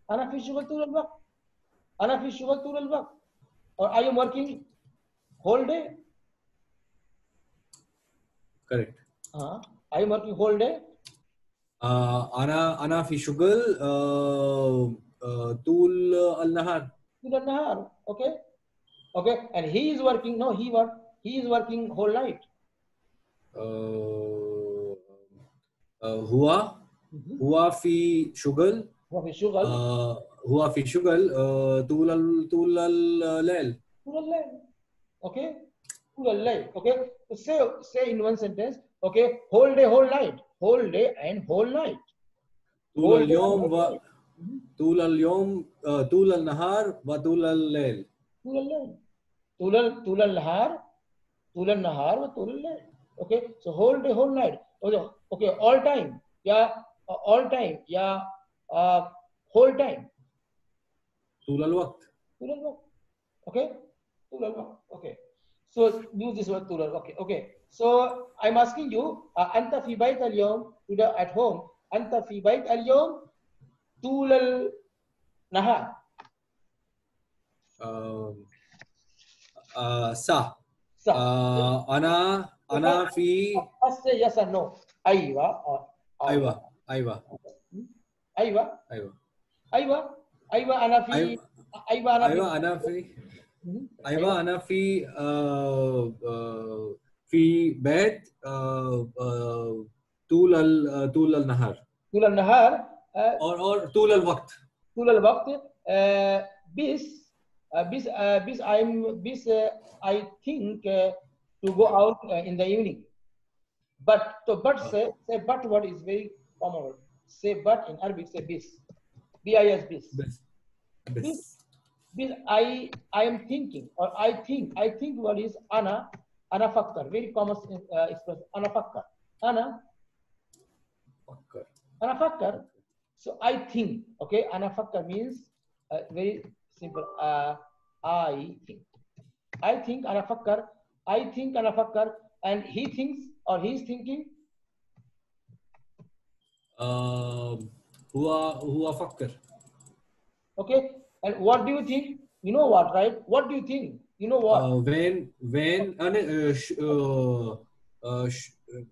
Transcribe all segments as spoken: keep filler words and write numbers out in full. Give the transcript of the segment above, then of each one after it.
أنا في شغل طول الوقت. أنا في شغل طول الوقت. Or I am working whole day. Correct. Uh, I am working whole day. Uh, أنا أنا في شغل uh, uh, طول النهار. طول النهار. Okay. Okay. And he is working. No, he work. He is working whole night. Uh, uh, هو هو في شغل هو في شغل uh, هو في شغل uh, طول ال- طول الليل. طول الليل. Okay. طول الليل. Okay. So say say in one sentence. Okay. Whole day, whole night. Whole day and whole night. طول اليوم و طول اليوم uh, طول النهار وطول الليل. طول الليل. طول طول النهار. طول النهار وطول الليل. Okay. So whole day, whole night. Okay. Okay. All time. Yeah. All time. Yeah. Uh, whole time. طول الوقت. طول الوقت. Okay. طول الوقت. Okay. So use this word طول الوقت. Okay. Okay. So I'm asking you. Uh, أنت في بيت اليوم. Today at home. أنت في بيت اليوم طول النهار. uh, uh, صح. صح. uh, أنا أنا في First say yes or no. أيوة. or- أيوة أيوة أيوة. أيوة أيوة. أيوة أنا في. أيوة أيوة أنا في. أيوة أنا في أيوة أنا في آه، آه، في بيت آه، آه، طول ال- طول النهار طول النهار. آه، أو أو طول الوقت. طول الوقت. آه، بس آه، بس آه، بس I'm بس آه، I think uh, to go out uh, in the evening. But so but say say but word is very common word. Say but in Arabic say bis. B I S bis. بس Bis. بس Bis I I am thinking or I think I think what is أنا أنا فكر. Very common uh, expression. أنا فكر. أنا فكر. أنا فكر. So I think. Okay. أنا فكر means uh, very simple. Uh, I think. I think أنا فكر. I think أنا فكر. And he thinks or he is thinking. آه، هو هو فكر. Okay. And what do you think? You know what, right? What do you think? You know what? آه، وين وين أنا آه، ش- آه، آه، ش-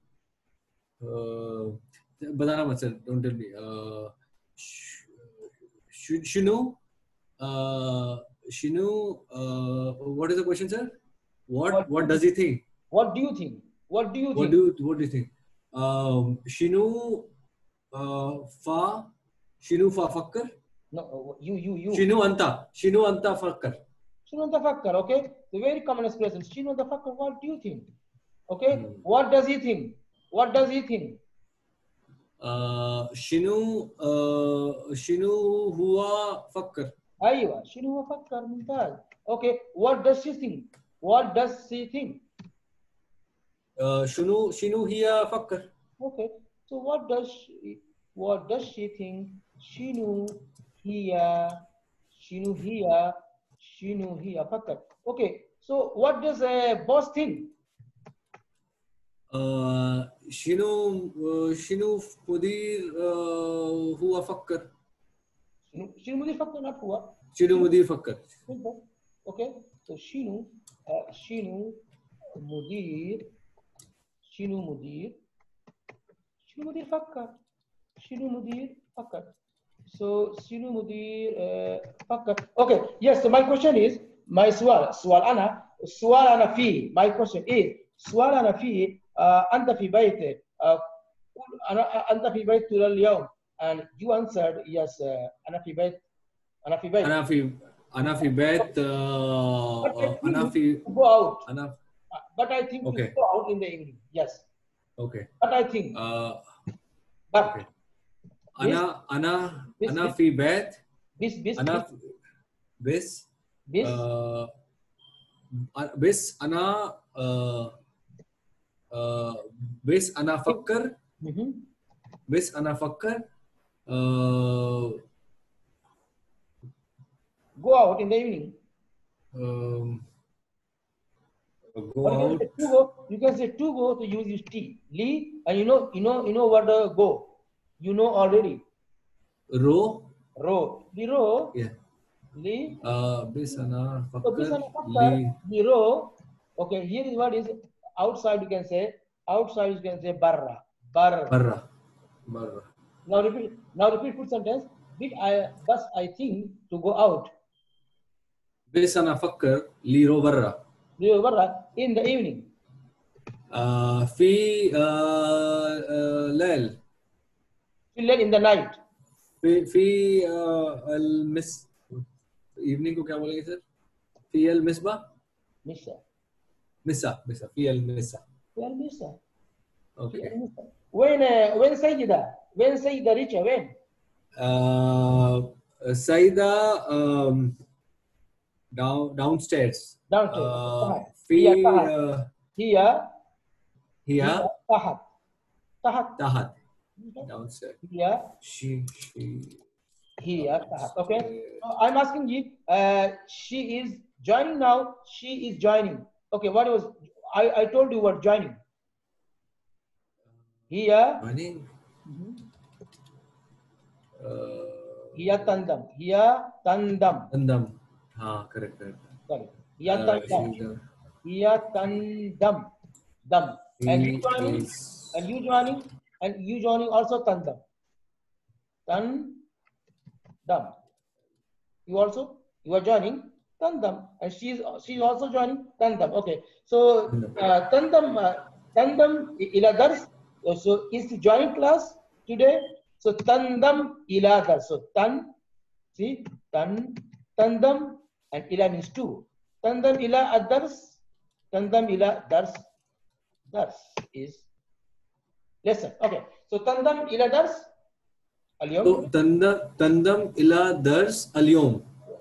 آه، بدأنا مثلا don't tell me آه، ش- ش- شنو آه، شنو آه، what is the question, sir? What what does he think? What do you think? What do you What think? do you what do you think? um, شنو آه، فا شنو فا فكر؟ No, you, you, you. شنو أنت شنو أنت فكر؟ شنو أنت فكر? Okay. The very common expression. شنو أنت فكر? What do you think? Okay. Hmm. What does he think? What does he think? آه، شنو آه، شنو هو فكر؟ أيوة. شنو هو فكر؟ ممتاز. Okay. What does she think? What does she think? آه، شنو شنو هي فكر؟ Okay. So what does she, what does she think? شنو هي شنو هي شنو هي فكر. Okay. So what does a boss think? آه، شنو آه، شنو مدير آه، هو فكر؟ شنو شنو مدير فكر not هو. شنو مدير فكر؟ Simple. Okay. So شنو uh, شنو مدير شنو مدير شنو مدير فكر. شنو مدير فكر. So شنو مدير uh, فكر. Okay. Yes. So my question is my سؤال سؤال أنا السؤال أنا فيه. My question is سؤال أنا فيه uh, أنت في بيتك uh, أنا أنت في بيت طول اليوم and you answered yes uh, أنا في بيت أنا في بيت. أنا في أنا في بيت آه، But I آه، أنا think في to go out. أنا But I think Okay. to go out in the evening. Yes. أوكي But I think. آه، But أوكي أنا أنا this أنا this في بيت this this أنا this, في- بس this آه، بس أنا آه، آه، بس أنا أفكر Mhm. بس أنا أفكر آه، go out in the evening. um, go Or you can out. say to go. You can say to go to use use T. Lee and you know you know you know what the go. You know already. Row. Ro. Liro. Yeah. Li. Uh, bisana So fakkar bisana fakkar. li Liro. Okay, here is what is outside. You can say outside. You can say barra. Bar. barra. Barra. Now repeat. Now repeat full sentence. Did I? Thus I think to go out. Bisana fakkar liro barra. Liro barra in the evening. Uh, fi uh, uh, lel. Fill in the night. fi fi uh, al miss evening को क्या बोलेंगे sir? fi al misba. Missa. Missa. Missa. fi al missa. Fi al missa. Okay. When uh, when Sayyida? When Sayyida reach? When? Uh, Saida um, down downstairs. Downstairs. Uh, Here. fi Tahat. uh, Here. here. Tahat. Tahat. Tahat. Downstairs. Here. She she. Here. Tahat. Okay. So I'm asking you. Uh, she is joining now. She is joining. Okay. What was? I I told you what joining. Here. Joining. Mm-hmm. Uh, Here tandam. Here tandam. Tandam. हाँ correct correct. Sorry. Here Uh, tandam. she's the- Here tandam. Dam. And you He joining. is- And you joining. And you joining also tandam. Tandam. You also you are joining tandam, and she is she is also joining tandam. Okay. So uh, tandam uh, tandam ila dars. So is the joining class today. So tandam ila dars. So tan, see tan tandam and ila means two. Tandam ila ad-dars. Tandam ila dars. Dars is lesson. Okay. So tandam ila dars. Al-yawm. So tanda tandam ila dars al-yawm.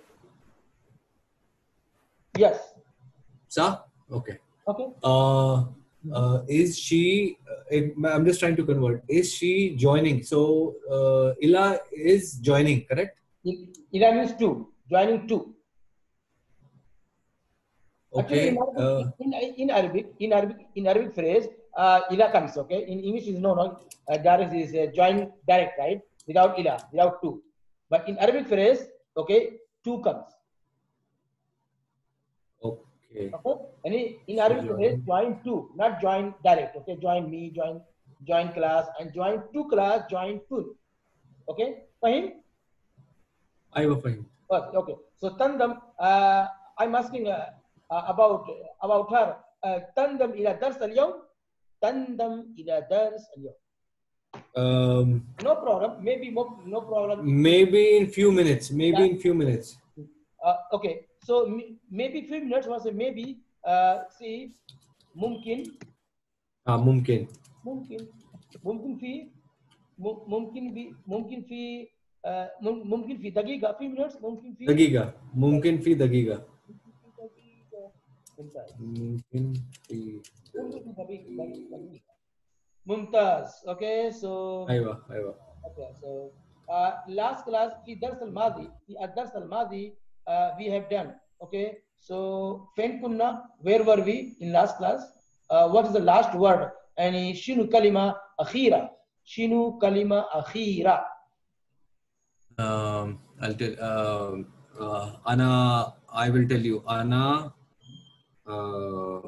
Yes. Sa? Okay. Okay. Uh, uh, is she? Uh, it, I'm just trying to convert. Is she joining? So uh, ila is joining, correct? Ila means two. Joining two. Okay. Actually, in Arabic, uh, in, in Arabic, in Arabic, in Arabic phrase, uh, ila comes. Okay. In English is no, no. Uh, direct is uh, join direct, right? Without ila, without two. But in Arabic phrase, okay, two comes. Okay. Okay. And in, in Arabic join. phrase, join two, not join direct. Okay. Join me, join, join class, and join two class, join two. Okay. Fahim? I will find. Okay. Okay. So tandam, uh, I'm asking. Uh, Uh, about uh, about her uh, تندم إلى درس اليوم تندم إلى درس اليوم Um, no problem maybe no problem maybe in few minutes maybe yeah. in few minutes uh, okay so maybe few minutes was maybe uh, see ممكن ah ممكن ممكن ممكن في ممكن في ممكن في uh, ممكن في دقيقة few minutes ممكن في دقيقة ممكن في دقيقة ممكن في ممتاز okay so ايوه ايوه okay so uh, last class في الدرس الماضي في الدرس الماضي uh, we have done okay so فين كنا where were we in last class uh, what is the last word يعني شنو كلمة أخيرة شنو كلمة أخيرة um, I'll tell uh, uh, أنا I will tell you أنا Uh,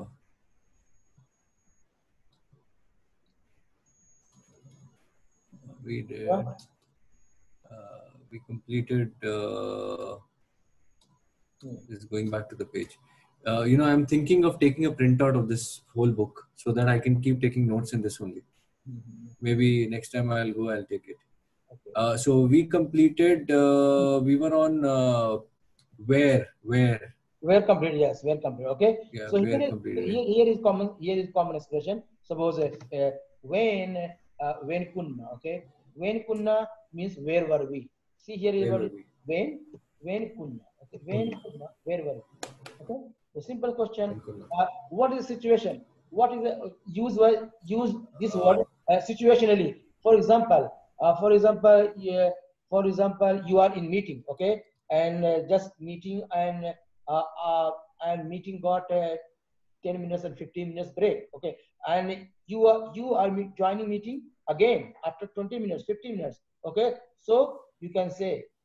we did. Uh, we completed. Uh, this is going back to the page. Uh, you know, I'm thinking of taking a printout of this whole book so that I can keep taking notes in this only. Mm-hmm. Maybe next time I'll go. I'll take it. Okay. Uh, so we completed. Uh, we were on uh, where where. Where complete, yes, where complete, okay. Yeah, so where here, complete, here, here is common, here is common expression. Suppose uh, when, uh, when kunna, okay. When kunna means where were we? See here is what is when, when kunna, okay. When kunna, where were we? Okay. The simple question: uh, what is the situation? What is the use? Use this word uh, situationally. For example, uh, for example, uh, for example, you are in meeting, okay, and uh, just meeting and. Uh, uh, and meeting got uh, ten minutes and fifteen minutes break, okay, and you are you are joining meeting again after twenty minutes, fifteen minutes, okay. So you can say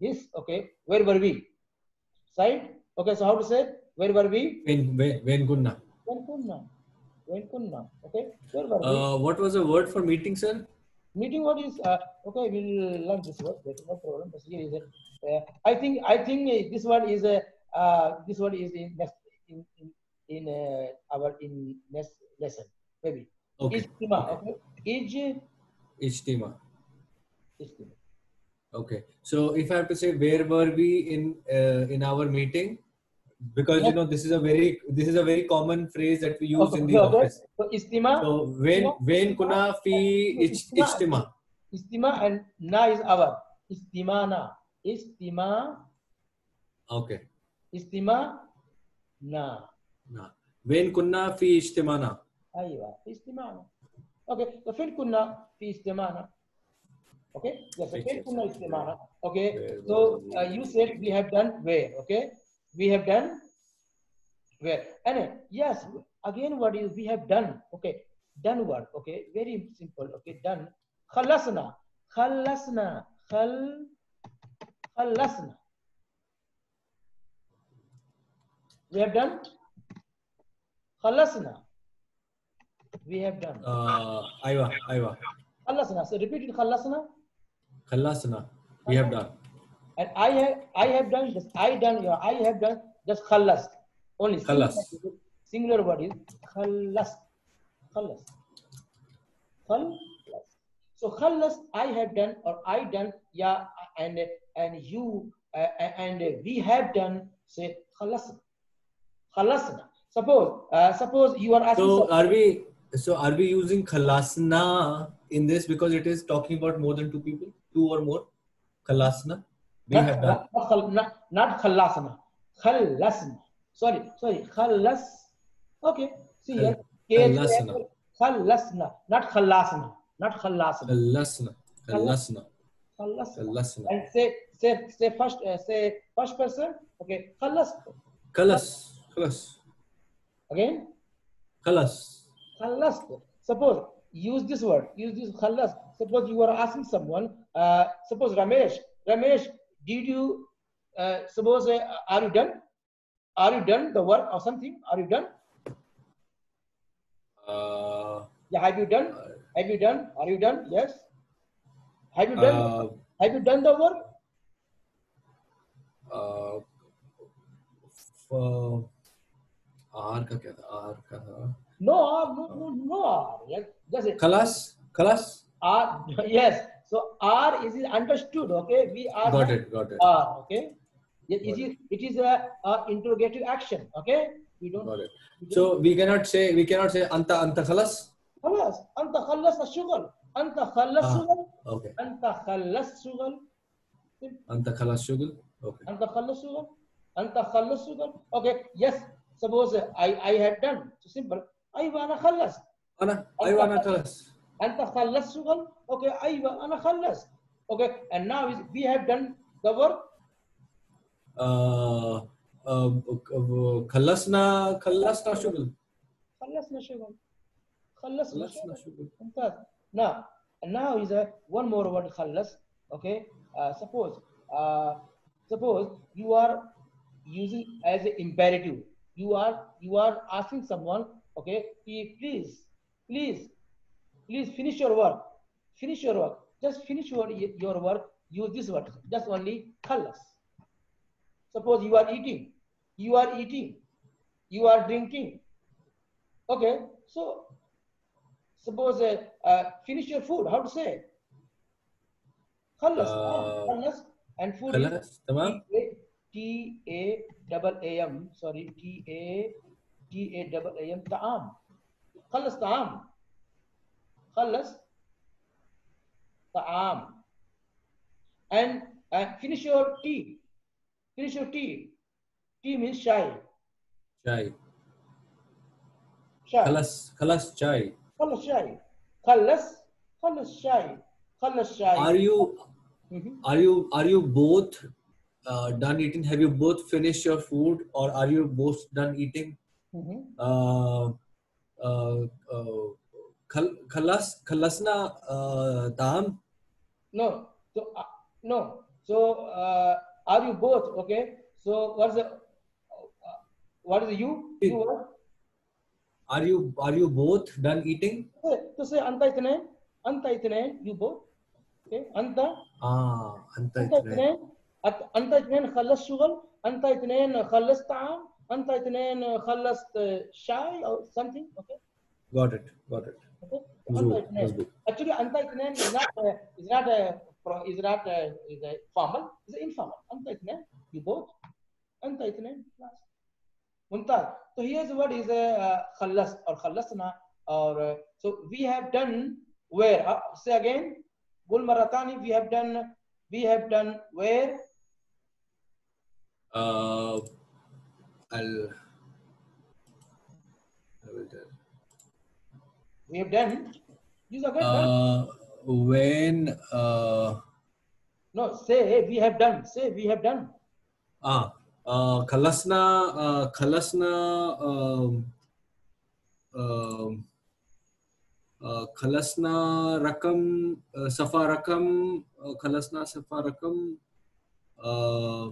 His. Okay. Where were we? Side. Okay. So how to say? Where were we? When when when kunna. When kunna. When kunna. Okay. Where were we? Uh, what was the word for meeting, sir? Meeting word is uh, okay. We'll learn this word. There's no problem. But here is a, uh, I think I think this one is a uh, this one is in next in in, in uh, our in next lesson maybe. Okay. Ijtima. Okay. Okay. Ijtima. Ijtima. Okay. So if I have to say where were we in uh, in our meeting, because Yes. you know this is a very this is a very common phrase that we use Okay. in the Okay. office. So istima. So when when kuna fi ij- Istima. ijtima. Istima and na is our. Istimana. Istima. Okay. Istima na. Na. When kunna fi ijtimana. أيوة في استماعنا. Okay. So فين كنا في استماعنا. Okay. Yes. So فين كنا استماعنا. Okay. So uh, you said we have done where. Okay. We have done where. And uh, yes. Again, what is we have done? Okay. Done what? Okay. Very simple. Okay. Done. خلصنا. خلصنا. خل خلصنا. We have done. خلصنا. We have done. Uh, aywa, aywa. خلصنا. So repeat it. خلصنا. Khalasana. We have done. And I have I have done just I done yeah, I have done just khalas. Only singular, Khalas. singular word is khalas. Khalas. Khalas. So khalas I have done or I done yeah and and you uh, and we have done say khalas. Khalasna. Suppose uh, suppose you are asking. So are we so are we using khalasna in this because it is talking about more than two people, two or more? Khalasna. We Not, have done. not, not, not khalasna. Khalasna. Sorry, sorry. Khalas. Okay. See here. Khalasna. Khalasna. Not khalasna. Not khalasna. Khalasna. Khalasna. Khalasna. Khalasna. And say, say, say first, uh, say first person. Okay. Khalas. Khalas. Khalas. Again. Khalas. Khalas. Suppose use this word. Use this khalas. Suppose you are asking someone. Uh, suppose Ramesh. Ramesh, did you uh, suppose uh, are you done? Are you done the work or something? Are you done? Uh, Yeah. Have you done? Have you done? Are you done? Yes. Have you done? uh, Have you done the work? uh, for R का क्या था? R का था? No, R, no, no, no R. Yes. That's it. Khalas. Khalas. R. Yes. So R is understood. Okay. We are. Got it. Got it. R. Okay. It Got is. It is a, a interrogative action. Okay. We don't. Got it. So we cannot say we cannot say anta anta khalas. خلاص أنت خلصت الشغل أنت خلصت Ah, شغل okay. أنت خلصت شغل Anta khalas shugul. Okay. أنت خلصت شغل أنت خلصت شغل. Okay. Yes. Suppose I I have done. So simple. أيوة أنا خلصت. Ana. Aywa ana khalas. أنت خلصت شغل. Okay. أيوة أنا خلصت. Okay. And now is we have done the work. Uh, uh, khalasna khalasna shugul. خلصنا شغل. خلصنا Khalasna شغل. shugul. ممتاز. Now, and now is a one more word خلص. Okay. Uh, suppose, uh, suppose you are using as an imperative. You are you are asking someone. Okay. Please, please, please finish your work. Finish your work. Just finish your your work. Use this word. Just only خلص. Suppose you are eating. You are eating. You are drinking. Okay. So. Suppose uh, uh, finish your food. How to say? Khalas. Uh, Khalas. And food Khalas. Tamam. is T A double A M. Sorry, T A T A double A M. Ta'am. Khalas ta'am. Khalas ta'am. And uh, finish your tea. Finish your tea. Tea means chai. Chai. Chai. Khalas. Khalas chai. خلص شاي خلص خلص شاي خلص شاي. Are you Mhm. are you are you both uh, done eating? Have you both finished your food, or are you both done eating? Mhm. Uh, uh, uh, khal- khalas khalasna uh, taam. No. So uh, no. So uh, are you both? Okay. So what's the uh, what is the you? You what? Are you are you both done eating? To say anta itne, anta itne, you both. Okay. Anta, Ah, anta anta itne. itne, anta itne خلص شغل, anta itne خلص طعام, anta itne خلص شاي or something. Okay. Got it. Got it. Okay. Mazboot, Anta itne. mazboot. Actually, anta itne is not uh, is not a is not a, is a formal. It's informal. Anta itne, you both. Anta itne. ممتاز. So here's the word is uh, خلصت or خلصنا or uh, so we have done where uh, say again قول مرة ثانية we have done we have done where Uh, I'll, I will tell. we have done use again Uh, when uh, no say we have done say we have done ah uh, khalasna uh, khalasna um, um, uh, khalasna rakam uh, safa rakam uh, khalasna safa rakam uh,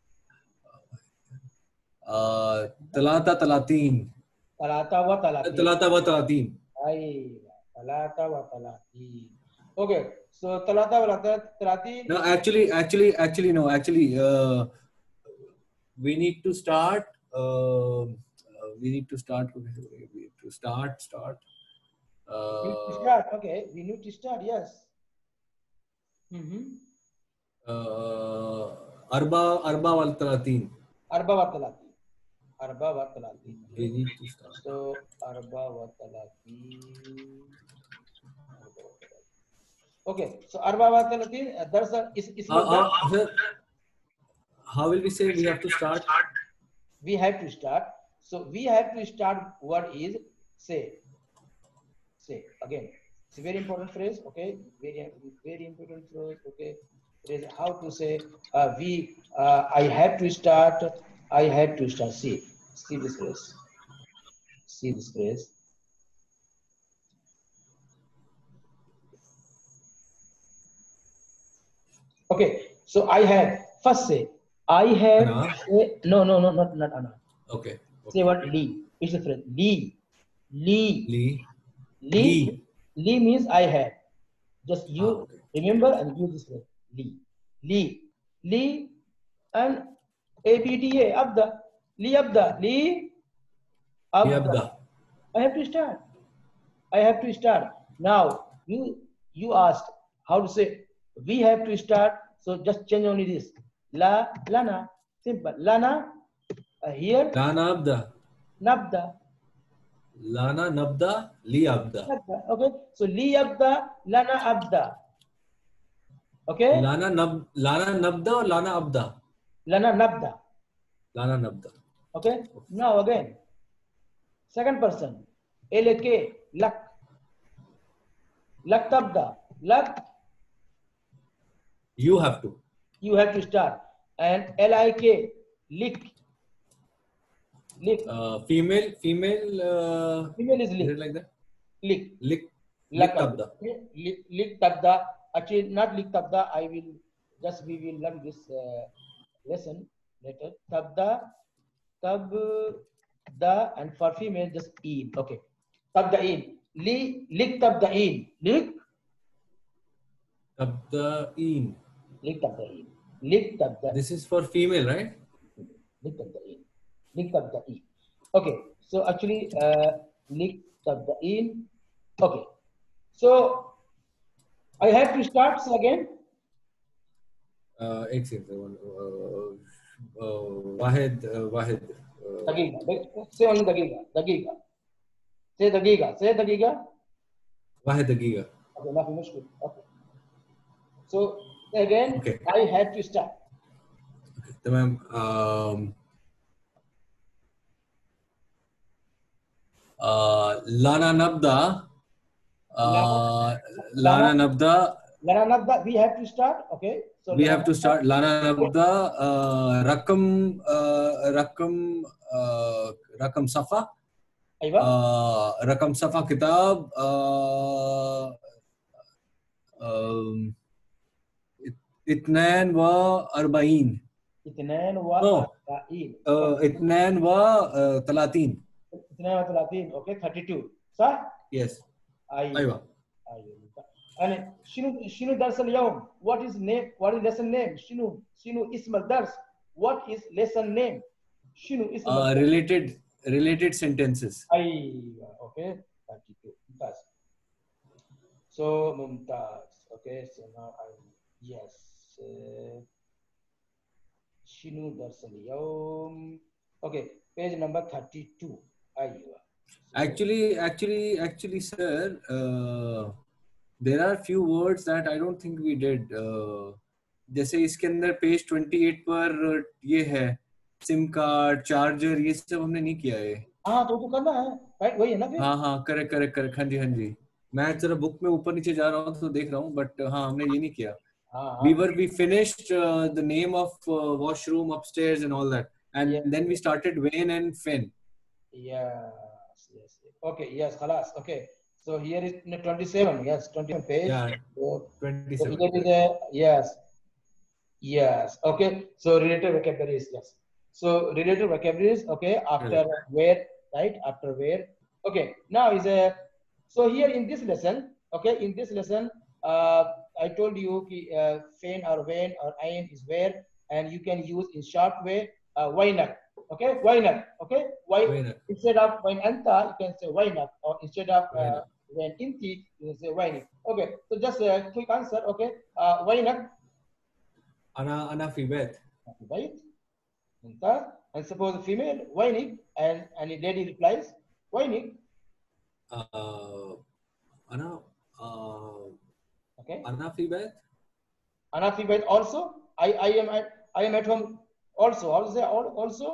uh, talata talatin ثلاثة وثلاثين talata wa talatin. أي ثلاثة وثلاثين okay so ثلاثة وثلاثين No, actually, actually, actually, no, actually, uh, we need to start. Uh, uh, we need to start. We need to start. Start. we need to Uh, start okay we need to start yes mm-hmm. uh, arba arba wal talatin. أربعة وثلاثين أربعة وثلاثين We need to start. so أربعة وثلاثين okay so أربعة وثلاثين uh, there's a is is Uh, uh, sir, how will we say we have to start? we have to start so we have to start what is say say again it's a very important phrase okay very very important phrase okay it is how to say uh, we uh, I have to start I have to start see see this phrase see this phrase okay so I have first say I have Anna? say, no no no not not Anna Okay. say okay. what Lee it's a phrase Lee Lee Lee. Lee Lee. Lee means I have just you Ah, okay. remember and use this phrase Lee Lee Lee and A B D A Abda Lee Abda Lee Abda Yabda. I have to start I have to start now you you asked how to say we have to start so just change only this la lana simple lana uh, here Lana abda. nabda Lana nabda. Li abda. nabda okay so li abda lana abda okay Lana nab. Lana nabda or Lana abda. lana nabda Lana nabda. okay now again second person lak lak lak tabda lak You have to. you have to start and lik lik lik Uh, female. Female. Uh, female is is lik it like that? lik Lik. lak Lik tabda. lik lik tabda actually not lik tabda I will just we will learn this uh, lesson later tabda tabda and for female just in okay tabda'in li lik tabda'in lik Tabda'in. lik tabda'in lik tabda This is for female, right? lik tabda'in lik tabda'in okay so actually uh, lik tabda'in okay so I have to start so again Uh, एक second. Uh, uh, Wahid. Uh, Wahid. Uh, دقيقة say only دقيقة دقيقة say دقيقة say دقيقة Wahid दकीका. okay ما في مشكلة okay so again Okay. I have to start تمام. Um, uh, Lana nabda. Uh, Lana nabda. لنا نبدأ we have to start okay so We have to start. Lana nabda. Uh, rakam. Uh, rakam. Uh, rakam safa. أيوة Uh, rakam safa kitab. Uh, um, इत्नान व अरबाइन. اثنان No. وأربعين. uh, इत्नान व uh, तलातीन. اثنان وثلاثين. اوكي thirty-two صح؟ Yes. ايوه أيوة. ايوه. يعني شنو شنو درس اليوم؟ what is name what is lesson name؟ شنو شنو اسم الدرس؟ what is lesson name؟ شنو اسم Uh, الدرس؟ related related sentences. ايوه اوكي thirty-two. ممتاز. so ممتاز. اوكي so now I yes uh, شنو درس اليوم؟ اوكي page number thirty-two. ايوه. so, Actually, actually, actually, sir, uh, there are few words that I don't think we did. Uh, जैसे इसके अंदर page अट्ठाईस पर ये है SIM card, charger, ये सब हमने नहीं किया है. हाँ तो तो करना है राइट, वही है ना फिर. हाँ हाँ करेक्ट करेक्ट करेक्ट. हाँ जी हाँ जी. मैं जरा बुक में ऊपर नीचे जा रहा हूँ तो देख रहा हूँ, बट हाँ हमने ये नहीं किया. हाँ We हाँ were we finished uh, the name of uh, washroom upstairs and all that, and Yeah. then we started Wayne and Finn. yes yes okay yes خلاص okay. so here is no, twenty-seven. yes twenty-seven page. Yeah, so, twenty-seven. so here is a, yes yes okay. so related vocabularies. yes so related vocabularies. okay after Correct. where, right after where. okay now is a, so here in this lesson, okay in this lesson uh, I told you ki, uh, fain or when or ain is where, and you can use in short way uh, why not. okay why not. okay why Why not? instead of when anta you can say why not, or instead of Why uh, not? when inti you can say why not. okay so just a quick answer. okay uh, why not. Ana ana fi bed. right. ممتاز. and suppose female why not, and and the lady replies why not. Uh, ana uh, okay ana fi bed. ana fi bait also. I I am at I am at home also. Also also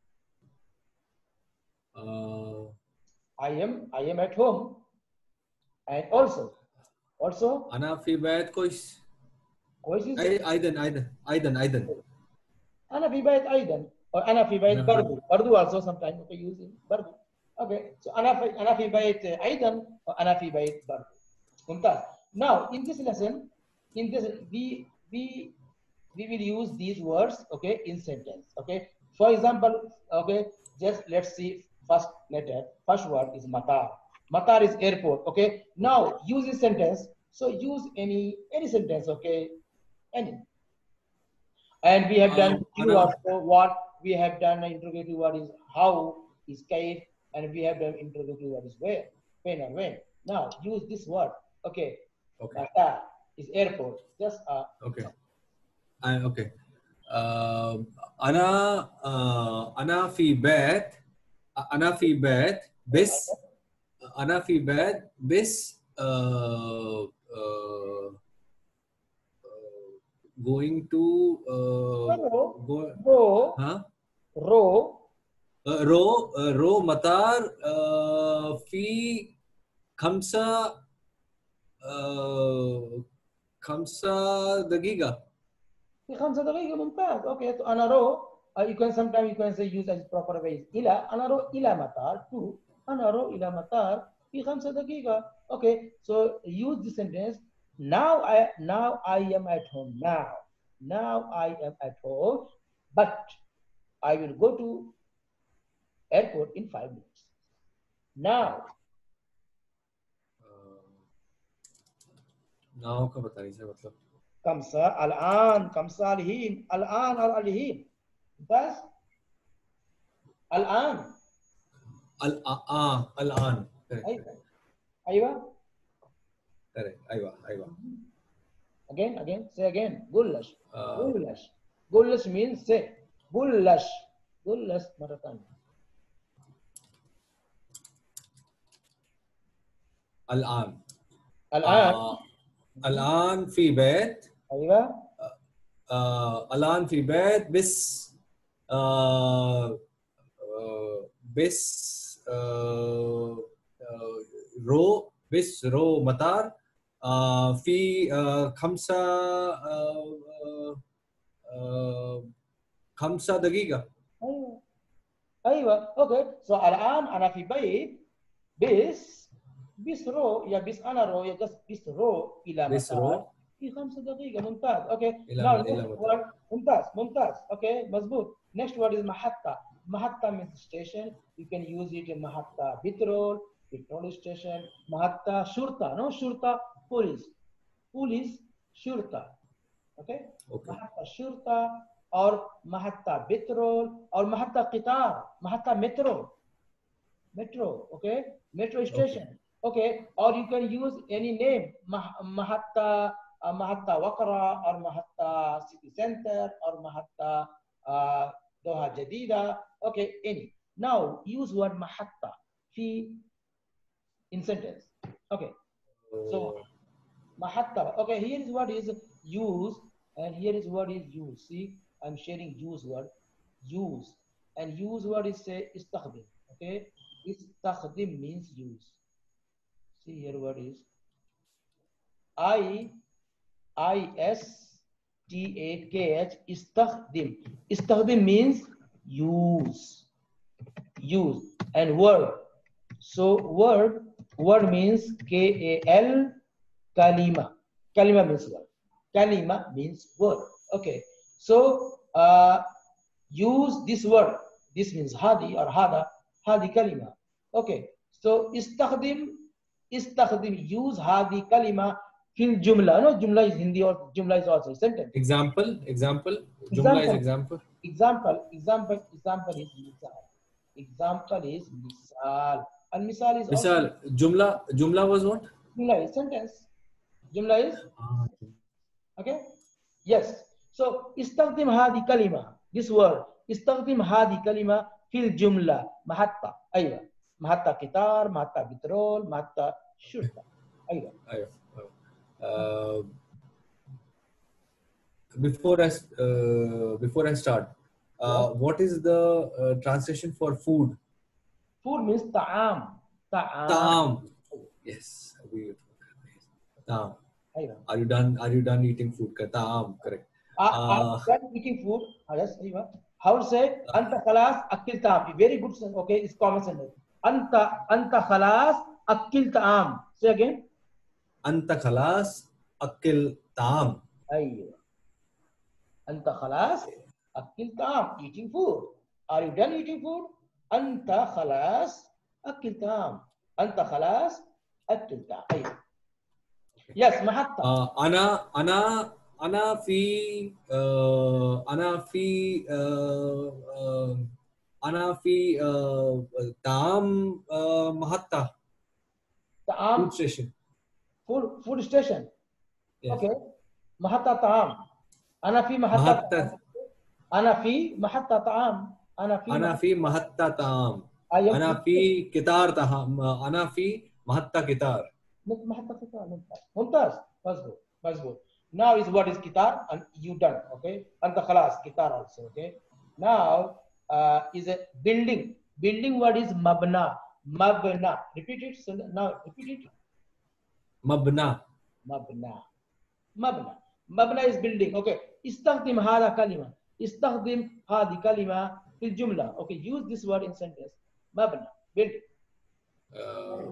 Uh, I am I am at home, and also also ana fi bed kois. कोई चीज Ay aidan aidan aidan aidan. أنا في بيت أيضا, or أنا في بيت أنا في- برضو. برضو also sometimes okay using برضو. okay so أنا في أنا في بيت أيضا, or أنا في بيت برضو. ممتاز. now in this lesson, in this we we we will use these words okay in sentence. okay for example, okay just let's see first letter. First word is matar. Matar is airport. okay now use this sentence. so use any any sentence. okay any. And we have done Um, few ana also. What we have done an interrogative word is how, is kaif, and we have done interrogative word is where, when or when. Now use this word. Okay. okay Mata is airport. Just uh okay. I okay. Uh, ana uh, ana fi bed. Ana fi bed bis. Ana fi bed bis. Uh, uh, going to uh, ro go ro huh ro uh, ro uh, ro matar uh, fi khamsa uh, khamsa dagiga. في خمسة دقيقة. ممتاز. okay so أنا رو uh, you can sometimes you can say use as proper ways. إلى أنا رو إلى مطار to أنا رو إلى مطار في خمسة دقيقة. okay so use this sentence. now I now I am at home. now now I am at home, but I will go to airport in five minutes. now नाव का बता रही मतलब خمسة الآن خمسة الحين الآن और الحين बस الآن al a al-an. أيوة أيوة Correct. Aywa, aywa. again again say again. Gullash. Uh, Gullash. Gullash means say. Gullash. Gullash مرة ثانية. al-an. الآن. Uh, al-an fi bed. أيوة. Uh, al-an fi bed bis uh, uh, bis uh, uh, ro bis ro matar uh, fi uh, khamsa uh, uh, khamsa dagiga. أيوة. أيوة. okay so الآن أنا في بيت بس بس رو يا بس أنا رو يا بس بس رو إلى Bis مطار. ro في خمسة دقيقة. ممتاز. Okay. Now eleven, next eleven. word. ممتاز ممتاز. Okay. مظبوط. Next word is محطة. محطة means station. You can use it in محطة petrol, petrol station. محطة شرطة. No شرطة police. Police شرطة. Okay. Okay. محطة شرطة or محطة petrol or محطة قطار. محطة metro. Metro. Okay. Metro station. Okay. Or you can use any name. Mah- Mahatta, uh, Mahatta Wakra, or Mahatta City Center, or Mahatta uh, Doha Jadida. Okay, any. Now use word Mahatta fi in sentence. Okay. So Mahatta. Okay, here is what is use, and here is what is use. See, I'm sharing use word. Use. And use word is say istakhdim. Okay. Istakhdim means use. See here what is I I S T A K H istakhdim. Istakhdim means use. Use and word. So word word means K A L kalima. Kalima means word. Kalima means word. Okay. So uh, use this word. This means hadi or hada. Hadi kalima. Okay. So istakhdim istakhdim use hadi kalima fil jumla. No, jumla is Hindi or jumla is also sentence. Example, example. Jumla is example. Example, example, example is misal. Example is misal. And misal is also Misal, jumla, jumla was what? jumla is sentence. Jumla is Ah, okay. Yes. So istakhdim hadi kalima. This word istakhdim hadi kalima fil jumla. Mahatta. Aywa. Mahatta kitar, mahatta bitrol, mahatta shurta. Aywa. I- uh, before I s- uh, before I start, uh, what is the uh, translation for food? Food means ta'am. Ta'am. Taam. Yes. we- Taam. Aywa. Are you done? Are you done eating food? Ka- Taam. Correct. Uh, Uh, uh, eating food. Uh, yes, aywa. How to say anta khalas akil ta'am? Very good. Okay, it's common sentence. Anta anta khalas akil ta'am. Say again. Anta khalas akil taam. Aywa. Anta khalas akil ta'am. Eating food. Are you done eating food? Anta khalas akil ta'am. Anta khalas akil ta'am. Aywa. Yes, mahatta. Uh, ana ana ana fi uh, ana fi uh, uh, ana fi uh, taam uh, mahatta Ta'am. food station. Food food station. Yes. Okay. محطة طعام. أنا في محطة طعام. Mahatta. أنا في محطة طعام. أنا في Ana fi mahatta taam. I am Ana fi kitar taham. Ana fi mahatta kitar. محطة طعام. ممتاز. ممتاز. مظبوط. مظبوط. Now is what is kitar and you done. Okay. أنت خلاص kitar also. Okay. Now uh, is a building. Building what is mabna. Mabna. Repeat it. So now repeat it. Mabna. مبنى مبنى مبنى is building. Okay. استخدم هذا كلمة. استخدم هذه كلمة في الجملة. Okay. Use this word in sentence. مبنى building. Uh,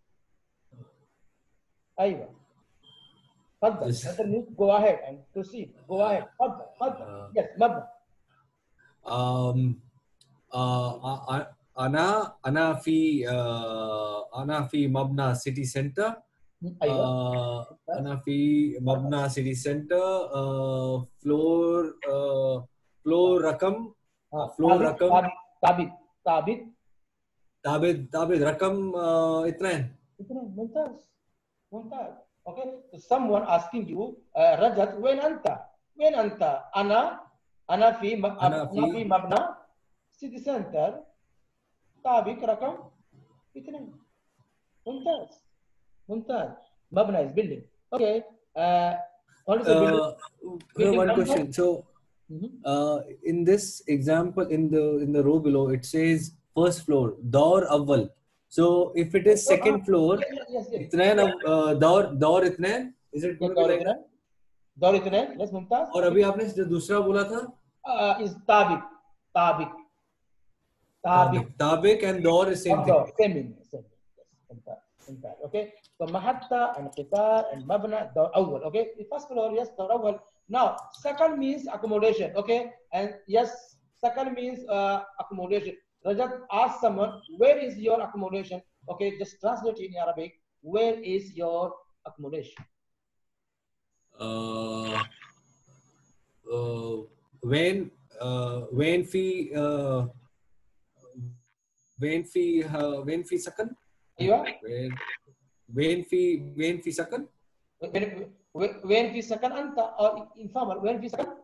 أيوة. تفضل. This- تفضل. Go ahead and proceed. Go ahead. تفضل. تفضل. Uh, Yes. مبنى. um, uh, uh, ana ana fi uh, ana fi mabna city center. أيوة. Uh, ana fi mabna city center. Uh, floor uh, floor rakam. ها. floor ثابت. rakam. ثابت. ثابت. ताबिद ताबिद रकम uh, इतना है. اثنين. ممتاز. ممتاز. Okay. So someone asking you uh, رجت وين أنت؟ وين أنت؟ أنا أنا في م... أنا أنا في- في مبنى سيتي سنتر طابق رقم اثنين. ممتاز. ممتاز. مبنى is building. Okay. Uh, what is the building? Uh, Building one number? question. So, Mhm. uh, in this example, in the in the row below, it says first floor, door awwal. So, if it is second floor, Yes, yes, yes, yes. इतने ना uh, door door इतने, is it going to be दौर like इतने that? दौर इतने yes Mumtaz. और अभी आपने जो दूसरा बोला था, uh, is ताबिक ताबिक ताबिक ताबिक and door is same thing. same meaning. Same meaning. Yes. Mumtaz. ممتاز. Okay. So محطة and قطار and مبنى دور أول. Okay. The first floor, yes, دور أول. Now, second means accommodation. Okay. And yes, second means uh, accommodation. Rajat asked someone, where is your accommodation? Okay. Just translate in Arabic. Where is your accommodation? Uh, uh, when uh, when في uh, when في uh, when في سكن أيوة. when when في when في سكن When, when في سكن أنت or informal. When في سكن.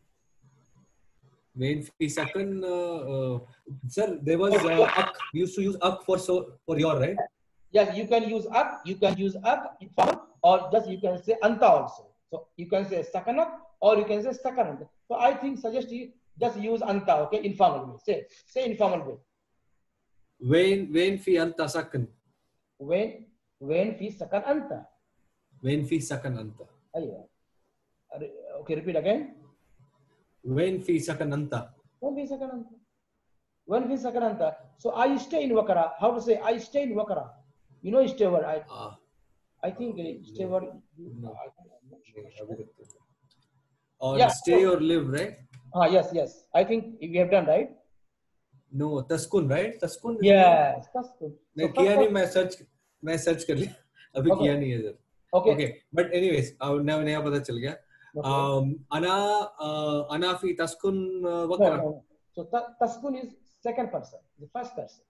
when في سكن uh, uh, sir there was uh, ak we used to use ak for so for your right. Yes, you can use up, you can use up informal, or just you can say anta also. So you can say sakanak or you can say sakanant. So I think suggest you just use anta, okay, informal way. Say say informal way. when when في أنت سكن When when fi sakan anta. when في سكن أنت Aywa. Okay, repeat again. when في سكن أنت When fi sakan anta. When fi sakan anta. So I stay in Wakara. How to say I stay in Wakara? You know stay word. I ah I think uh, stay word. no. I think I'm not sure. or Yeah, stay so- or live right. Ah yes, yes. I think we have done right. No, तस्कुन right तस्कुन Yes, that's good. मैं So किया first नहीं of- मैं search मैं search कर लिया अभी Okay. किया नहीं है sir. okay. Okay, but anyways अब नया नया पता चल गया. Okay. um أنا uh, أنا في تسكن uh, No, وكرة. no, no. So ta- taskun is second person, the first person.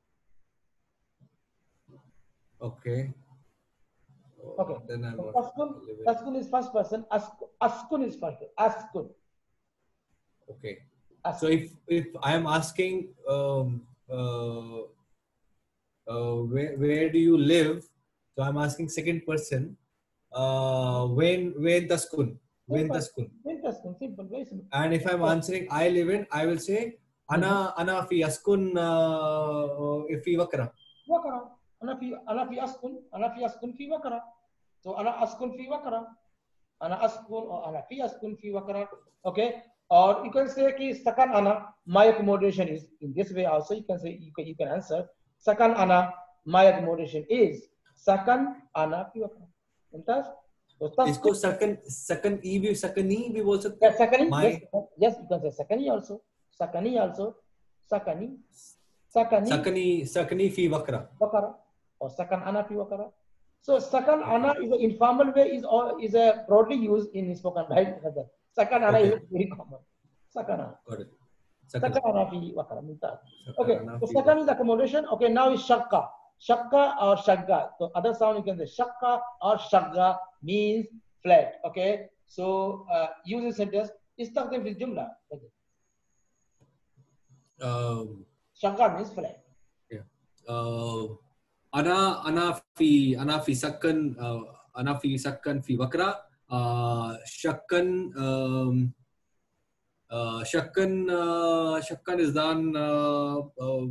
Okay. Okay. Then I'm So not taskun, living. taskun is first person. Ask- Askun is first. Askun. Okay. Askun. So if if I am asking um, uh, uh, where where do you live? So I'm asking second person. Uh, when when taskun when Simple. taskun. Very taskun, simple, very simple. And if I'm answering I live in, I will say أنا أنا في أسكن uh, في وكرة. Wakara. أنا في أنا في أسكن أنا في أسكن في وكرة. So أنا أسكن في وكرة. أنا أسكن or أنا في أسكن في وكرة. Okay. Or you can say कि sakan ana, my accommodation is in this way also. You can say you can you can answer sakan ana, my accommodation is sakan ana fi wakra. Mumtaz. So इसको taskun. second second e भी second e भी बोल सकते Yeah, sakani. My- Yes, yes, you can say sakani also. Sakani also. Sakani. Sakani. सकनी सकनी फी वकरा. Wakara or sakan ana fi wakara. So sakan ana is an informal way is or is a broadly used in spoken right. Sakan ana is Okay. very common. Sakan ana. Got it. Sakan Sakana. ana fi wakara. Mumtaz. Sakana Okay, so fi second is accommodation. Okay, now is shakka. Shakka or shagga. So other sound you can say shakka or shagga means flat. Okay, so uh, use the sentence. Istakhdam fil jumla. Okay. Um, Shagga means flat. yeah. Uh, أنا أنا في أنا في سكن uh, أنا في سكن في وكرة. Uh, شكن um, uh, شكن uh, شكن is done. Uh, uh,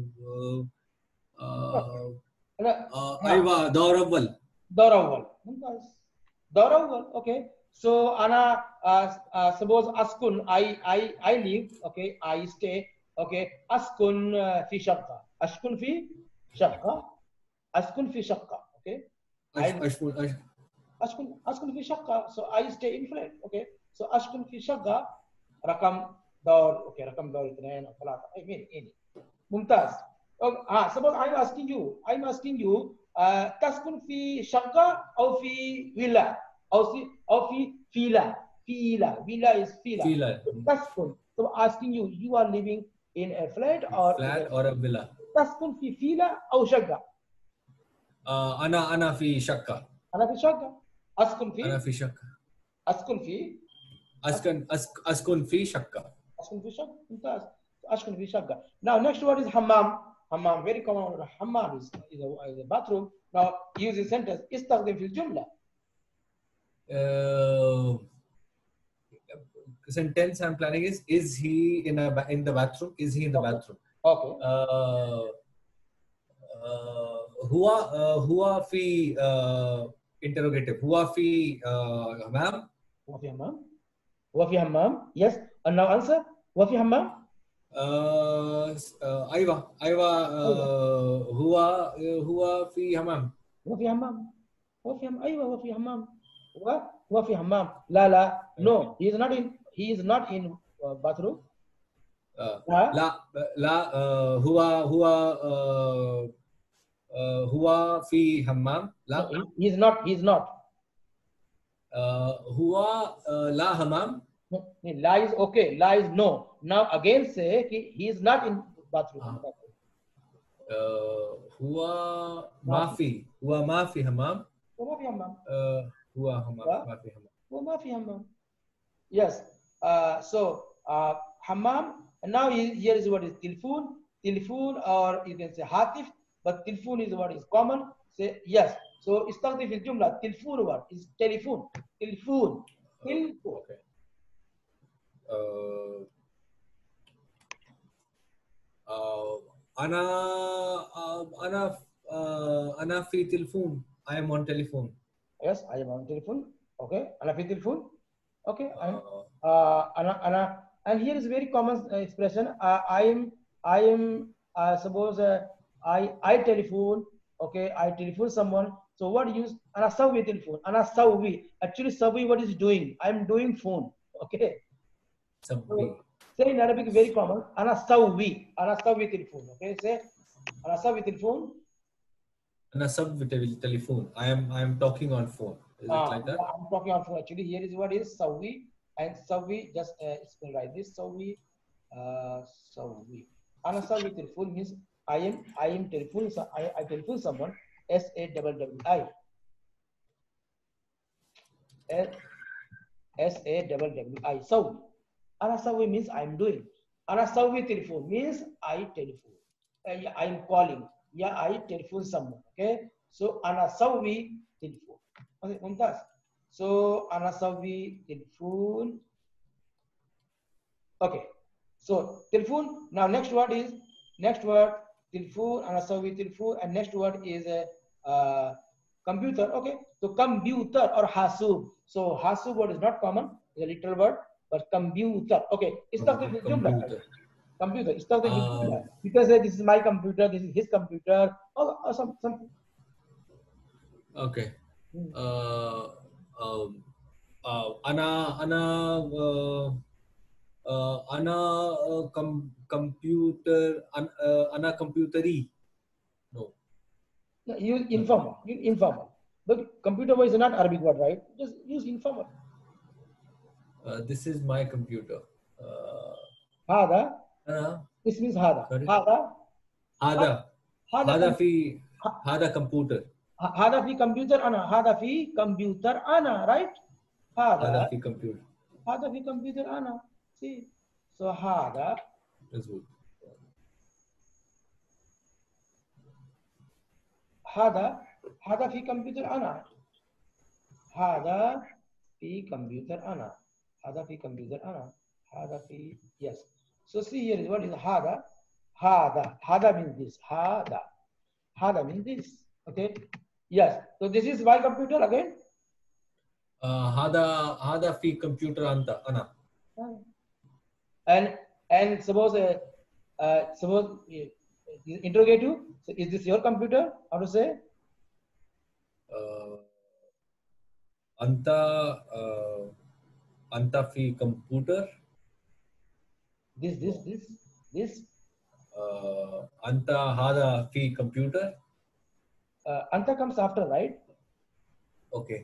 uh, Ana- uh, yeah. أيوة دور أول. دور أول. ممتاز. دور أول. Okay. So أنا uh, uh, suppose أسكن I I I live. Okay. I stay. Okay. أسكن uh, في شقة. أسكن في شقة. أسكن في شقة. Okay. أش I- أش أش أسكن أسكن في شقة. So I stay in flat. Okay. So أسكن في شقة. رقم دور. Okay. رقم دور اثنين أو ثلاثة. أي مين إني. ممتاز. Okay. Ah, suppose I'm asking you. I'm asking you. Uh, تسكن في شقة أو في فيلا أو في أو في فيلا. فيلا. Villa is فيلا. فيلا. تسكن. So asking you. You are living in a flat or flat or a villa. تسكن في فيلا أو شقة. uh, أنا أنا في شقة. أنا في شقة. أسكن أنا في في شقة. أسكن في أسكن أسك أسكن في شقة. أسكن في شقة. ممتاز. أسكن في شقة. Now next word is hammam. Hammam very common word. Hammam is, is, a, is a bathroom. Now use the sentence. استخدم في الجملة. Uh, sentence I'm planning is is he in a ba- in the bathroom? Is he in the Okay. bathroom? Okay. Uh, uh, हुआ uh, हुआ في uh, interrogative हुआ في uh, ma'am. هو في حمام؟ هو في حمام؟ Yes. And now answer. هو في حمام؟ uh, uh, أيوة أيوة uh, हुआ uh, हुआ في حمام. هو في حمام هو في حمام أيوة هو في حمام هو هو في حمام لا لا no he is not in he is not in uh, bathroom آه. لا لا لا آه هو هو آه آه هو في حمام no, لا he, he is not he is not آه هو آه لا حمام no, لا is okay لا is no now again say he, he is not in bathroom آه. آه هو ما ما في في هو ما في حمام هو ما في حمام آه هو حمام لا ما في حمام هو ما في حمام yes uh, so uh, hammam and now he- here is what is telephone telephone or you can say hatif but telephone is what is common say yes so استخدم في الجملة telephone what is telephone telephone telephone اوكي آه آه انا آه انا آه انا في تليفون I am on telephone yes I am on telephone okay أنا في telephone okay and آه uh, أنا أنا and here is very common uh, expression uh, I am I am uh, suppose uh, I I telephone okay I telephone someone so what use أنا أسوي telephone أنا أسوي actually سوي what is doing I am doing phone okay سبي so say in Arabic very common أنا أسوي أنا أسوي telephone okay say أنا أسوي telephone انا سب تليفون I am I am talking on phone is it Ah, like that yeah, I'm talking on phone. Actually, here is what is Sawi and Sawi. Just uh, spell like this. Sawi, uh, Sawi. Ana Sawi telephone means I am I am telephone. so- I, I telephone someone. S A W W I. S S A W W I. Sawi. Ana Sawi means I am doing. Ana Sawi telephone means I telephone. Uh, yeah, I am calling. Yeah, I telephone someone. Okay. So Ana Sawi telephone. Okay, mumtaz. So Ana Sawi telephone. Okay. So telephone. Now next word is next word telephone. Ana Sawi telephone. And next word is a uh, computer. Okay. So computer or hasub. So hasub word is not common. It's a literal word. But computer. Okay. استخدم في الجملة. computer Computer. استخدم في um, الجملة. You can say this is my computer. This is his computer. Or, or some something. okay Hmm. uh, um, uh, أنا أنا uh, uh, أنا uh, com, computer أنا, uh, أنا كمبيوتري no No, use informal. Use informal. But computer word is not Arabic word, right? Just use informal. uh, this is my computer uh, هذا. أنا This means هذا. sorry هذا. هذا هذا هذا كم- في ه- هذا كمبيوتر هذا في كمبيوتر أنا. هذا في كمبيوتر أنا, right? هذا هذا في كمبيوتر هذا في كمبيوتر أنا. See. So هذا مظبوط هذا هذا في كمبيوتر أنا. هذا في كمبيوتر أنا. هذا في كمبيوتر أنا. هذا في yes. So see here is what is هذا. هذا هذا means this. هذا هذا means this. Okay. Yes. So this is my computer again. uh, هذا هذا في كمبيوتر أنت أنا And and suppose uh, uh, suppose uh, interrogative. So is this your computer? How to say? uh, أنت uh, أنت في كمبيوتر This this this this. uh, أنت هذا في كمبيوتر Uh, Anta comes after, right? okay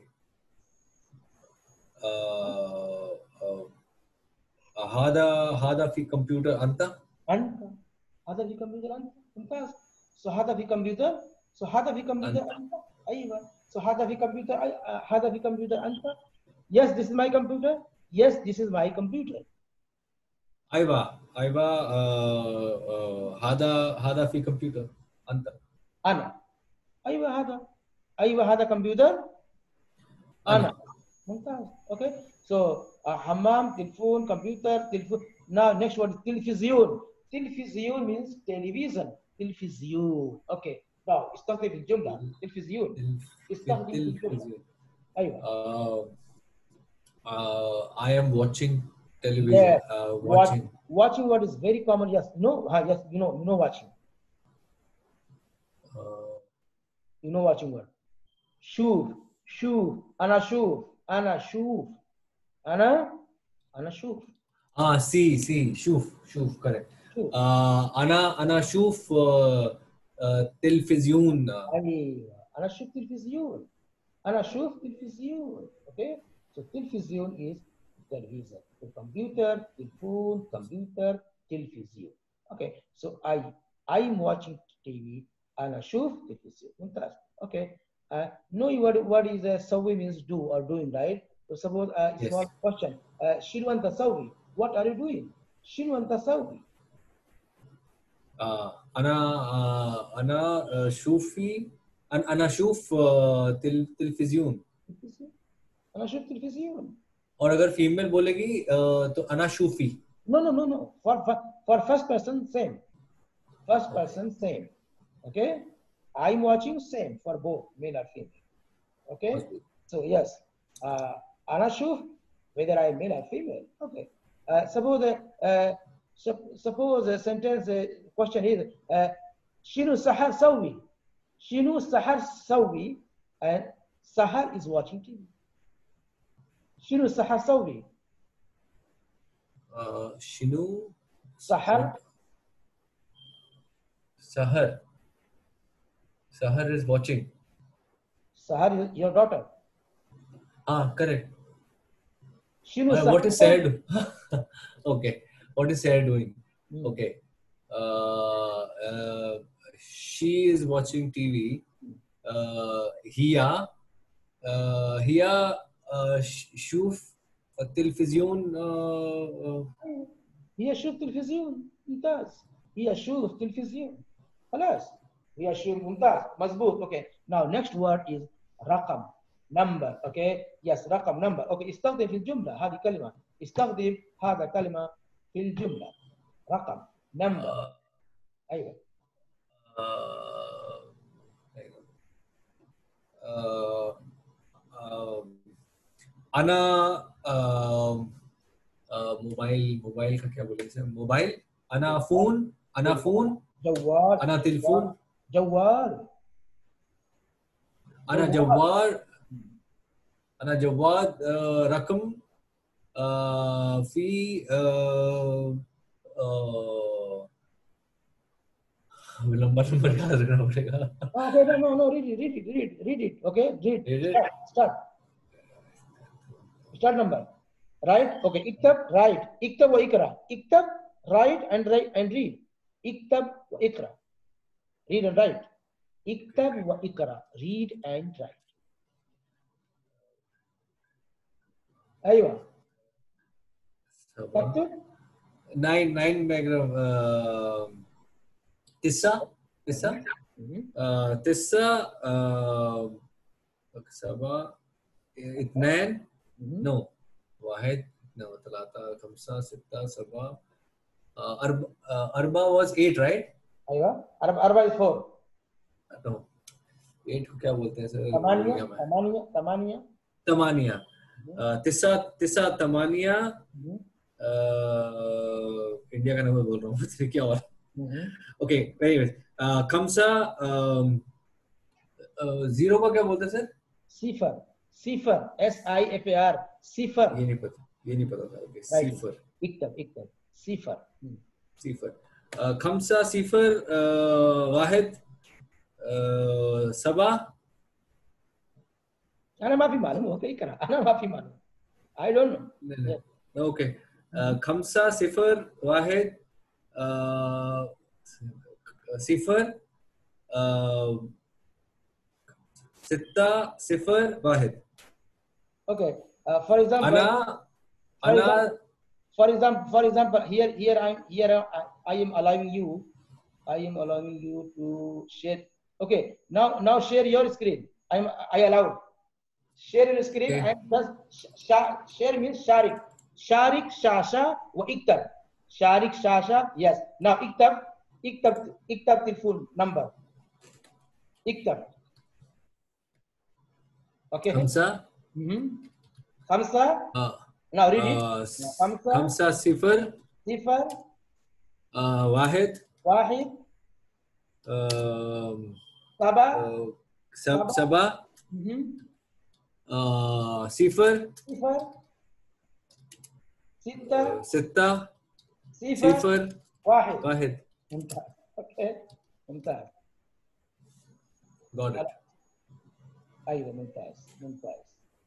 uh, uh, هذا هذا في كمبيوتر أنت Anta. هذا في computer Anta. ممتاز. So هذا في computer. So هذا في computer أنت. Anta. أيوة. So هذا في computer uh, هذا في computer Anta. Yes, this is my computer. Yes, this is my computer. أيوة أيوة uh, uh, هذا هذا في كمبيوتر أنت أنا. أيوة هذا. أيوة هذا computer. أنا أنا. ممتاز. Okay. So uh, hammam, telephone, computer, telephone. Now next one is television. Television means television. Television. Okay. Now استخدم في الجملة. television. استخدم في الجملة. أيوة. uh, uh, I am watching television Yes. uh, Watch, watching watching what is very common. Yes. No. Uh, yes. You know. You know watching. uh, You know watching what? شوف شوف أنا شوف أنا شوف أنا أنا شوف اه سي سي شوف شوف correct. شوف آه انا انا اشوف آه آه تلفزيون. أيوة أنا أشوف تلفزيون أنا أشوف تلفزيون. Okay, so تلفزيون is television. So computer, telephone, computer, television. Okay, so I I'm watching T V. أنا أشوف تلفزيون. ممتاز. Okay. Uh, know what what is uh, سوي means do or doing, right? So suppose a uh, Yes. small question. Uh, شنو أنت تسوي? What are you doing? شنو أنت تسوي? آه انا آه انا آه شوفي انا انا اشوف آه تل, تلفزيون. تلفزيون. أنا أشوف تلفزيون. और अगर female बोलेगी uh, तो अना शूफी. No, no, no, no. For, for, for first person, same. First person, same. Okay? I'm watching same for both male or female. Okay? So, yes. Uh, Ana shuf, whether I'm male or female. Okay. Uh, suppose, uh, suppose a sentence uh, question is, uh, Shinu Sahar Sawi. Shinu Sahar Sawi. And Sahar is watching T V. Shinu Sahar Sawi. Uh, Shinu Sahar. Sahar. Sahar is watching. Sahar is your daughter. Ah, correct. Shinu uh, Sahar. What is Sarah doing? Okay. What is Sarah doing? Hmm. Okay. Uh, uh, she is watching T V. Uh, Hiya. Uh, Hiya uh, شوف التلفزيون. uh, هي شوف تلفزيون. ممتاز. هي شوف تلفزيون. خلاص. هي شوف. ممتاز. مظبوط. Okay. Now next word is رقم. Number. Okay. Yes. رقم. Number. Okay. استخدم في الجملة هذه كلمة. استخدم هذا كلمة في الجملة. رقم. Number. uh, أيوة. uh, uh, uh, अना mobile mobile का क्या बोले sir? Mobile अना phone अना phone جوال. अना telephone جوال. अना जवार अना जवाद रकम في नंबर नंबर याद रखना पड़ेगा. Okay, no, no, no, read it, read it, read it, read it. Okay, read. Read it. Start, start. Start number. Right? Okay. اكتب, write. اكتب وإقرأ. اكتب, write and write and read. اكتب وإقرأ. Read and write. اكتب وإقرأ. Read and write. أيوة. اكتب. Nine nine background. Uh, تسعة تسعة uh, تسعة uh, سبعة اثنان no واحد اثنين ثلاثة خمسة ستة سبعة uh, أربعة uh, أربعة was eight right? أيوة. أربعة أربعة is four. no eight को क्या बोलते हैं sir? ثمانية ثمانية ثمانية ثمانية uh, تسعة تسعة ثمانية India का नंबर बोल रहा हूँ फिर क्या हुआ? Okay, anyways, uh, खमसा um, uh, zero का क्या बोलते हैं सर? सिफर. सिफर. S I F A R. सिफर. ये नहीं पता, ये नहीं पता था. Okay, Right. सिफर. इक्तब इक्तब. सिफर. सिफर. uh, खमसा सिफर uh, वाहिद uh, सबा. أنا ما في मालूम होता ही करा. أنا ما في मालूम. I don't know. नहीं नहीं. Okay. uh, खमसा cipher Wahid uh, cipher uh, सित्ता cipher Wahid. Okay. Uh, for example. أنا for أنا example, for example, for example, here, here I'm, here I, I am allowing you, I am allowing you to share. Okay. Now, now share your screen. I'm, I allow. Share your screen Okay. and just share. Share means sharik. Sharik shasha wa iktab. Sharik shasha. Yes. Now iktab. Iktab. Iktab the full number. Iktab. Okay. खमसा Mm-hmm. Khamsa. uh, Now read it. uh, خمسة خمسة صفر صفر uh, واحد واحد uh, سبعة uh, سب, سبعة Mm-hmm. uh, Sifar, Sifar. Sitta. uh, Sitta, Sifar. Sifar, Wahid. Wahid. Mumtaz. Okay. Mumtaz. Got it. أيوة ممتاز ممتاز.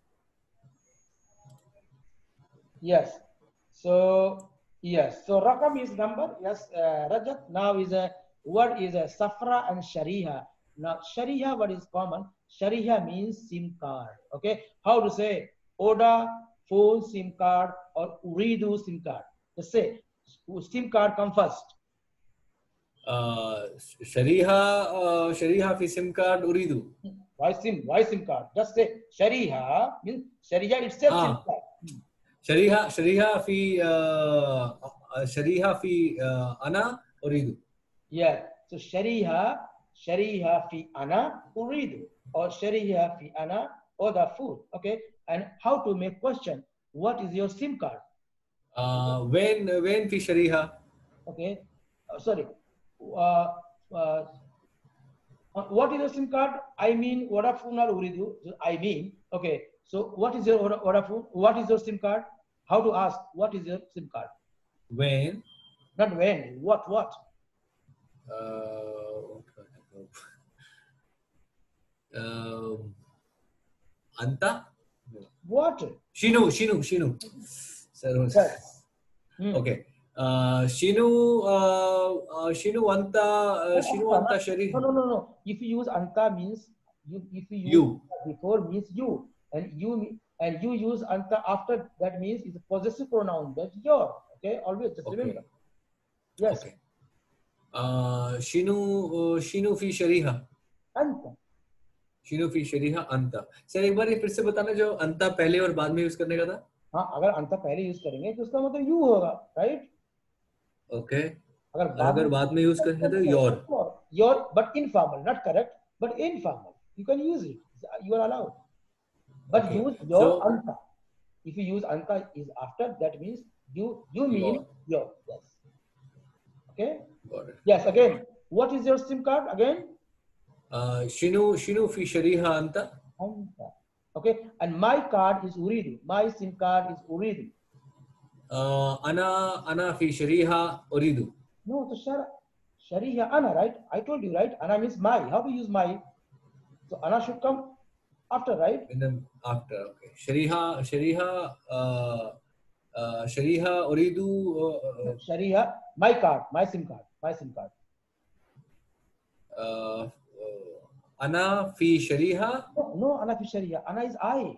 Yes. So yes. So rakam is number. Yes. Uh, Rajat. Now is a word is a safra and shariha. Now shariha what is common? Shariha means SIM card. Okay. How to say Oda phone SIM card or Uridu SIM card? Just say SIM card come first. Uh, Shariha, uh, Shariha fi SIM card Uridu. Why SIM? Why SIM card? Just say shariha means shariha itself Ah. SIM card. Shariha, Shariha fi, uh, Shariha fi uh, Ana Uridu. Yeah. So shariha, shariha fi ana uridu, or shariha fi ana order food. Okay. And how to make question? What is your SIM card? Uh, when when fi Shariha? Okay. Uh, sorry. Uh, uh, what is your SIM card? I mean Vodafone or Uridu. I mean. Okay. So what is your Vodafone? What is your SIM card? How to ask? What is your SIM card? When? Not when. What? What? Uh, uh, Anta? What? Shinu, Shinu, Shinu. Yes. Hmm. Okay. Uh, Shinu, uh, uh, Shinu Anta, uh, Shinu Anta Shari. No, no, no, no. If you use anta means you. If you use You. before means you, and you and you use anta after that means it's a possessive pronoun. That's your. Okay, always just Okay. remember. Yes. Okay. Uh, Shinu, uh, Shinu fi Shariha. Anta. Shinu fi Shariha Anta. Sir एक बार ये फिर से बताना जो अंता पहले और बाद में यूज करने का था. हाँ, अगर अंता पहले यूज करेंगे तो उसका मतलब you होगा, right? Okay. अगर बाद अगर बाद में यूज करेंगे तो your. Your, but informal, not correct, but informal. You can use it. You are allowed. But Okay. use your So, anta. If you use anta is after, that means you you mean your. your. Yes. Okay. Got it. Yes. Again, what is your SIM card again? Uh, Shinu Shinu fi Shariha Anta. Anta. Okay. And my card is Uridu. My SIM card is Uridu. Uh, ana Ana fi Shariha Uridu. No, so shara, Shariha Ana, right? I told you, right? Ana means my. How to use my? So Ana should come after, right? And then after, okay. Shariha Shariha uh, uh, Shariha Uridu. Uh, Shariha, my card, my SIM card, my SIM card. Uh, Ana fi Shariha. No, no, Ana fi Shariha. Ana is I.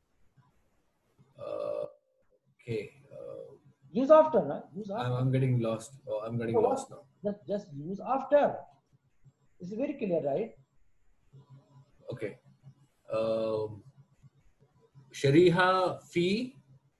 Uh, okay. Uh, use after, na? Use after. I'm, I'm getting lost. Oh, I'm getting so lost now. Just, just use after. It's very clear, right? Okay. Um, Shariha fi.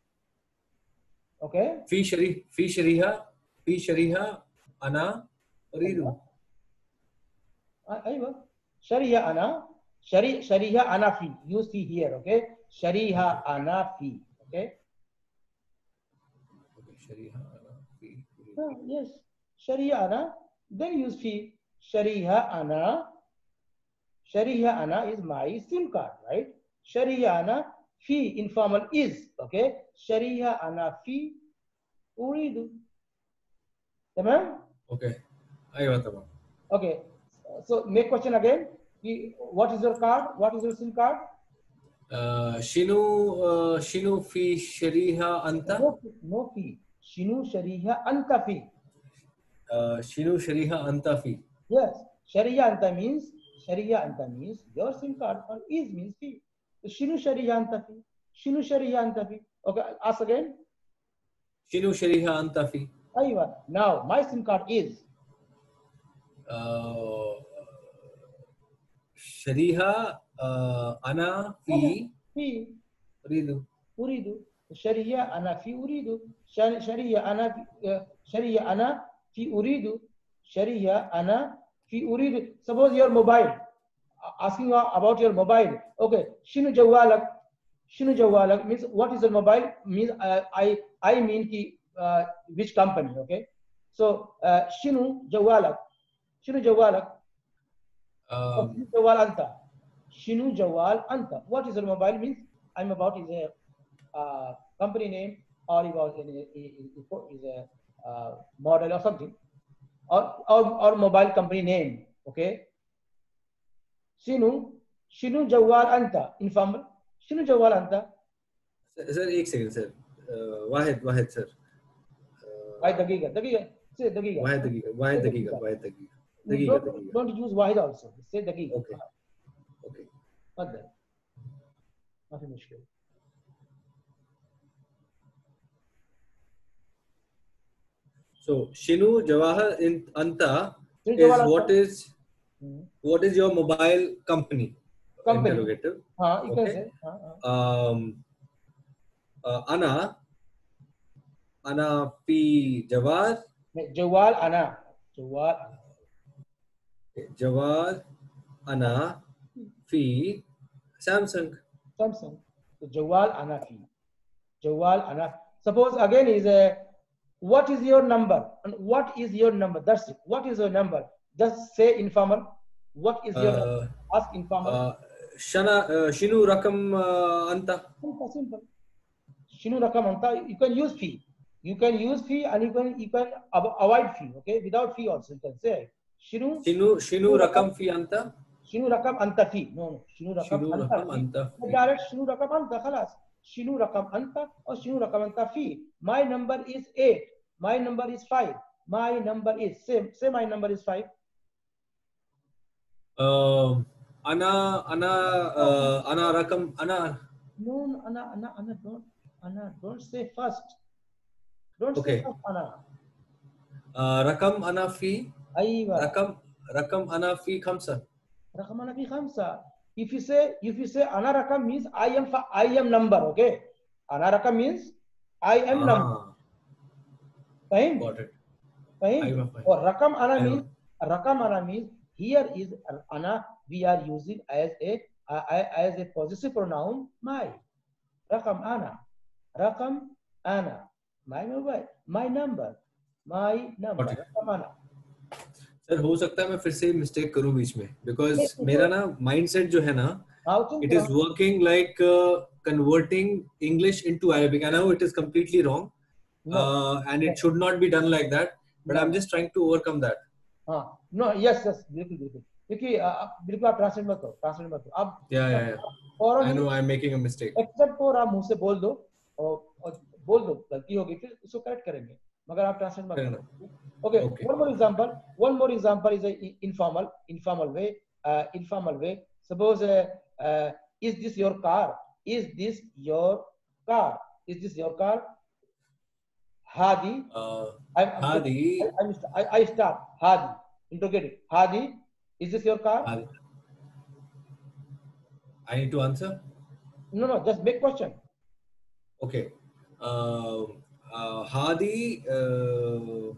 Okay. Fi Shari fi Shariha fi Shariha Ana Uridu. Aywa. Shariha Ana. Shari Shariha Ana fi. Use fi here, okay? Shariha Ana fi. Okay. Okay. Shariha Ana fi. Oh, yes. Shariha Ana. Then use fi. Shariha Ana. Shariha Ana is my SIM card, right? Shariha Ana fi informal is, okay? Shariha Ana fi uridu. Tamam? Okay. Aywa tamam. Okay. So make question again. What is your card? What is your SIM card? Uh, Shinu uh, Shinu fi Shariha Anta. No, no fi. Shinu Shariha Anta fi. Uh, Shinu Shariha Anta fi. Yes. Shariha Anta means Shariha Anta means your SIM card, or is means fi. So Shinu Shariha Anta fi. Shinu Shariha Anta fi. Okay, ask again. Shinu Shariha Anta fi. Aywa. Now my SIM card is uh, Shariha uh, Ana fi fi Uridu. Uridu. Shariha Ana fi Uridu. Shariha Ana Shariha Ana fi Uridu. Shariha Ana fi Uridu. Suppose your mobile. Asking about your mobile. Okay. Shinu Jawalak. Shinu Jawalak means what is your mobile? Means uh, I I mean ki, uh, which company? Okay. So uh, Shinu Jawalak. Shinu Jawalak. Um, Jawal Anta. Shinu Jawal Anta. What is your mobile means? I'm about is a uh, company name, or it was in a, is a uh, model or something, or, or or mobile company name. Okay. Shinu Shinu Jawal Anta. Informal. Shinu Jawal Anta. Sir, एक second, sir. Wahid, Wahid, sir. Why dagiga? Dagiga. Say dagiga. Wahid दगीगा, Wahid दगीगा, Wahid दगीगा. Dagiga. Don't, dagiga. don't use wahid also. Say dagiga. Okay. Okay. What that? ما في مشكلة. So Shinu Jawahar in Anta Shinu is Jawal what Anta. is what is your mobile company? Company. Interrogative. हाँ, you can Okay. say. हाँ, हाँ. Um, uh, Ana, Ana P Jawar, Jawal Ana. Jawal. Jawar, Ana Fi Samsung. Samsung. So Jawal Ana fi. Jawal Ana. Suppose again is a, what is your number? And what is your number? That's it. What is your number? Just say informal. What is your Uh, number? Ask informal. Uh, Shana, uh, Shinu Rakam uh, Anta. Simple, simple. Shinu Rakam Anta. You can use fee. You can use fee and you can you can avoid fee. Okay, without fee also you can say Shinu. Shinu Shinu Rakam Fi Anta. Shinu Rakam Anta fee. No, no. Shinu Rakam Shinu Anta Rakam fee. Anta fi. Direct Shinu Rakam Anta. Khalas. Shinu Rakam Anta or Shinu Rakam Anta fee. My number is eight. My number is five. My number is same. Say my number is five. Um, Ana Ana uh, Ana Rakam Ana. No, no, Ana Ana Ana don't Ana don't say first. Don't Okay. say first Ana. Uh, Rakam Ana Fi. Aywa. Rakam Rakam Ana Fi Khamsa. Rakam Ana fi khamsa. If you say if you say Ana Rakam means I am I am number. Okay. Ana Rakam means I am number. Ah, Fine. got it. Fine. Aywa, fine. Or Rakam Ana Aywa. means Rakam Ana means here is Ana we are using as a uh, as a possessive pronoun my. Rakam Ana. Rakam Ana. My mobile. My number. My number. Got it. Rakam Ana. Sir हो सकता है मैं फिर से mistake करूं बीच में because Yes, मेरा ना माइंडसेट जो है ना How to it is working like uh, converting English into Arabic. I know it is completely wrong No. uh, and it should not be done like that but No. I'm just trying to overcome that. हाँ no yes yes बिल्कुल बिल्कुल देखिए आप बिल्कुल आप translate मत करो translate मत करो आप Yeah, yeah, yeah. I know I'm making a mistake. Except और आप मुंह से बोल दो और, और बोल दो गलती होगी फिर उसको करेक्ट करेंगे मगर आप ट्रांसलेट मत Fair करो. Okay, Okay. one more example. One more example is a informal, informal way. Uh, informal way. Suppose, uh, uh, is this your car? Is this your car? Is this your car? Hadi. Uh, I'm, I'm, Hadi. I, I'm, I, I start. Hadi. Interrogative. Hadi. Is this your car? Hadi. I need to answer? No, no. Just make question. Okay. Uh, uh, Hadi. Uh,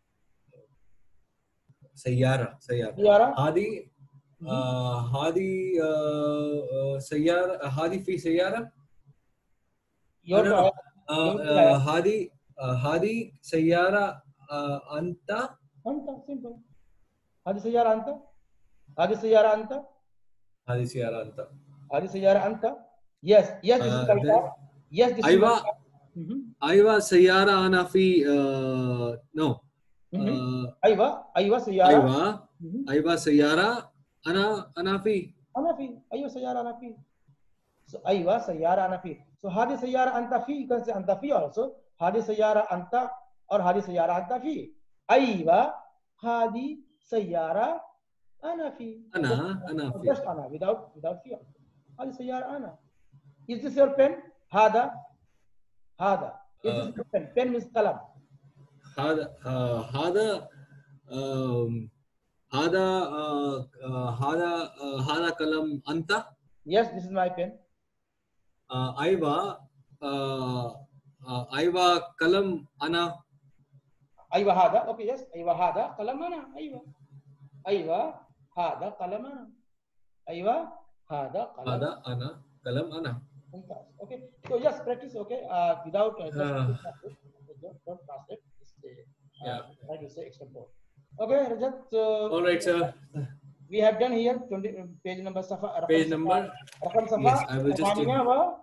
Sayyara. Sayyara. Sayyara. Hadi. Uh, Hadi. Uh, uh, Sayyara. Hadi fi Sayyara. Your no, no, car. no. Uh, uh, Hadi. Uh, Hadi Sayyara uh, Anta. Anta. Simple. Hadi Sayyara Anta. Hadi Sayyara Anta. Hadi Sayyara Anta. Hadi Sayyara Anta. Yes. Yes. This Uh, is my car. Yes. This Aywa. is my car. Mm-hmm. Aywa Sayyara Ana fi. Uh, no. Mm-hmm. Uh, Aywa. Aywa Sayyara. Aywa. Mm-hmm. Aywa Sayyara Ana Ana fi. Anafi. Aywa Sayyara Anafi. So Aywa Sayyara Anafi. So Hadi Sayyara Anta fi. You can say Anta fi also. Hadi Sayyara Anta or Hadi Sayyara Anta fi. Aywa Hadi Sayyara Anafi. Ana Ana fi. Just Ana without without fi. Hadi Sayyara Ana. Is this your pen? Hada. Hada. Is this your pen? Pen means kalam. Hada. Uh, hada. Um, hada. Uh, uh, hada. Uh, hada kalam Anta. Yes, this is my pen. Uh, Aywa. Uh, uh, Aywa kalam Ana. Aywa Hada. Okay, yes. Aywa Hada kalam Ana. Aywa. Aywa Hada kalam Ana. Aywa Hada kalam Hada Ana kalam Ana. Okay, so yes, practice. Okay, uh, without uh, just Uh, don't, don't translate. Just uh, Yeah. try to say extra four. Okay, Rajat. Uh, All right, sir. we have done here twenty page number safa. Page number. Rakam safa. Yes, I will just take. Tamaniya wa.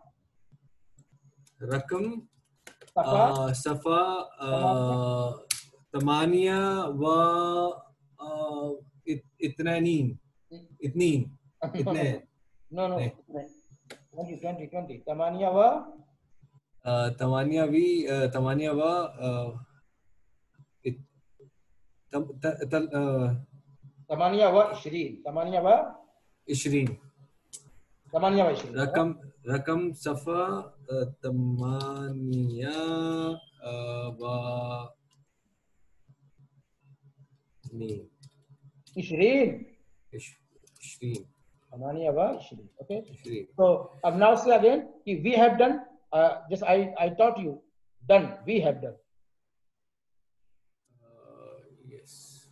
Rakam. Safa. Uh, safa. Uh, Tamaniya wa. Uh, it, itnanin. Itnin. Itne. No, no. twenty, twenty, twenty. Tamaniya wa. Uh, Tamaniya vi. Uh, Tamaniya wa. Uh, it. Tam, ta, ta, uh, Tamaniya wa ishrin. Tamaniya wa. Ishrin. Tamaniya wa ishrin. Rakam. Rakam safa. Uh, Tamaniya. Uh, wa. Ni. Ishrin. Ishrin. Tamaniya wa ishrin. Okay. Ishrin. So अब now say again कि we have done. Uh, just I I taught you. Done. We have done. Uh, yes.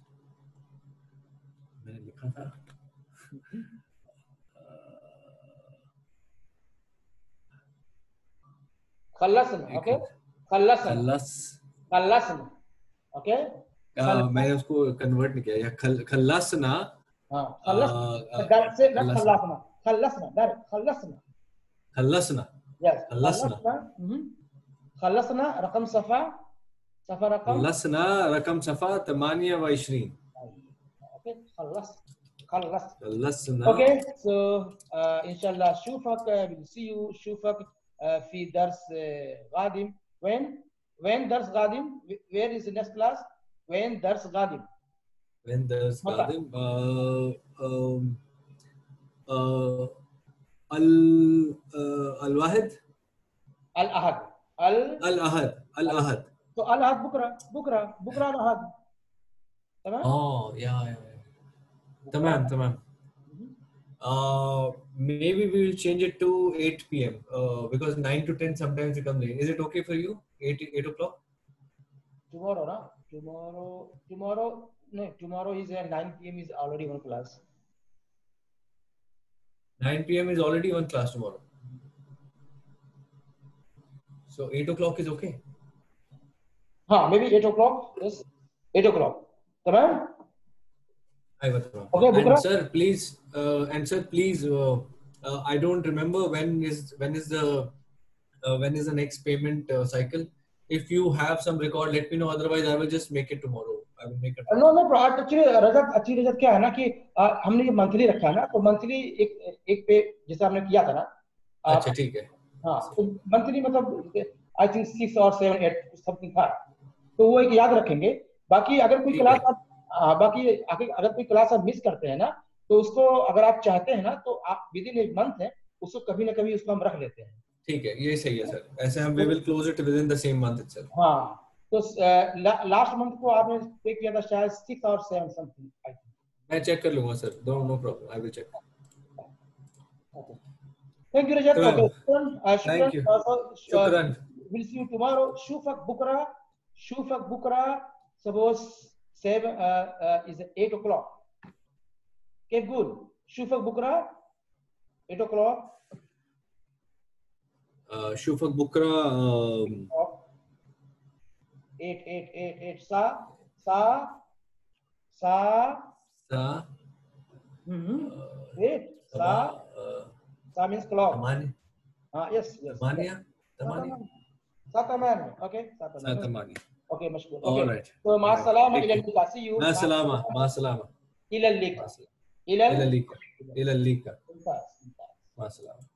मैंने लिखा था. खल्लसना. Okay. खल्लसना. खल्लस. खल्लसना. Okay. Uh, मैंने उसको convert नहीं किया या खल खल्लसना. हाँ. खल्लसना. That say not खल्लसना. खल्लसना. That खल्लसना. खल्लसना. Yes. खल्लसना. खल्लसना. रकम सफा. सफा रकम. खल्लसना रकम सफा तमानिया व इशरीन. Okay. खल्लस. खल्लस. खल्लसना. Okay. So uh, inshallah shufak uh, we'll see you shufak uh, في درس uh, قادم. When? When درس قادم? Where is the next class? When درس قادم? When درس قادم? Uh, um, uh, al uh, al wahid. Al ahad. Al. Al ahad. Al ahad. So al ahad bukra. Bukra. Bukra al ahad. Tamam? Oh yeah yeah. yeah. Tamam tamam. Uh, maybe we will change it to eight P M Uh, because nine to ten sometimes become late. Is it okay for you? eight eight o'clock. Tomorrow, na? Tomorrow, tomorrow, no, tomorrow is at nine P M is already one class. nine P M is already one class tomorrow. So eight o'clock is okay. Huh, maybe eight o'clock. Yes, eight o'clock. Tamam? Okay, and sir, please, uh, and sir, please, uh, uh, I don't remember when is when is the uh, when is the next payment uh, cycle. If you have some record, let me know. Otherwise, I will just make it tomorrow. I will make it. No, no, bro. Actually, रजत अच्छी रजत क्या है ना कि हमने ये monthly रखा है ना, तो मंथली एक एक पे जैसे हमने किया था ना. अच्छा ठीक है. हाँ, तो मंथली मतलब I think six or seven eight something था. तो वो एक याद रखेंगे. बाकी अगर कोई क्लास आप हाँ, बाकी अगर कोई क्लास आप मिस करते हैं ना, तो उसको अगर आप चाहते हैं ना, तो आप विद इन एक मंथ है, उसको कभी ना कभी उसको हम रख लेते हैं. ठीक है, ये सही है सर. ऐसे हम we will close it within the same month itself. हाँ, तो लास्ट मंथ को आपने पे किया था शायद six or seven something. मैं चेक कर लूंगा sir. No no problem. I will check. Thank you Rajat. Okay. Thank you. Shukran. We'll see you tomorrow. Shufak Bukra. Shufak Bukra. Suppose seven uh, uh, is eight o'clock. Okay, good. Shufak Bukra, eight o'clock. Uh, Shufak Bukra. Um... Eight, eight, eight, eight. Sa, sa, sa. Sa. Mm-hmm. Uh, eight. Sa. Uh, sa means clock. Tamani. Ah, yes, yes. Tamania. Tamani. Satamani. Okay. Satamani. Satamani. Okay, mashkoor. Okay. All right. So, ma salama ila lika. See you. Ma salama. Ma salama. Ila lika. Ila lika. Ila lika. Ma salama.